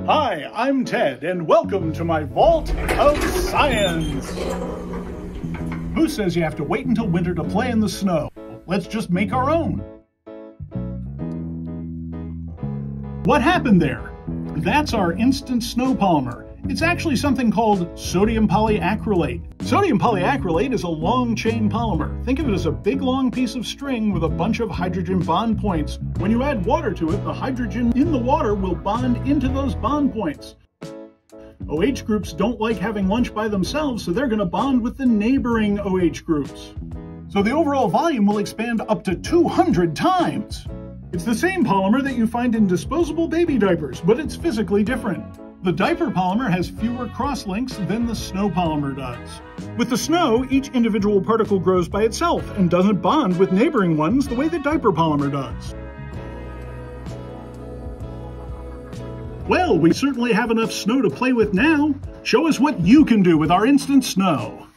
Hi, I'm Ted, and welcome to my Vault of Science! Who says you have to wait until winter to play in the snow? Let's just make our own. What happened there? That's our instant snow polymer. It's actually something called sodium polyacrylate. Sodium polyacrylate is a long-chain polymer. Think of it as a big long piece of string with a bunch of hydrogen bond points. When you add water to it, the hydrogen in the water will bond into those bond points. OH groups don't like having lunch by themselves, so they're going to bond with the neighboring OH groups. So the overall volume will expand up to 200 times. It's the same polymer that you find in disposable baby diapers, but it's physically different. The diaper polymer has fewer cross-links than the snow polymer does. With the snow, each individual particle grows by itself and doesn't bond with neighboring ones the way the diaper polymer does. Well, we certainly have enough snow to play with now. Show us what you can do with our instant snow.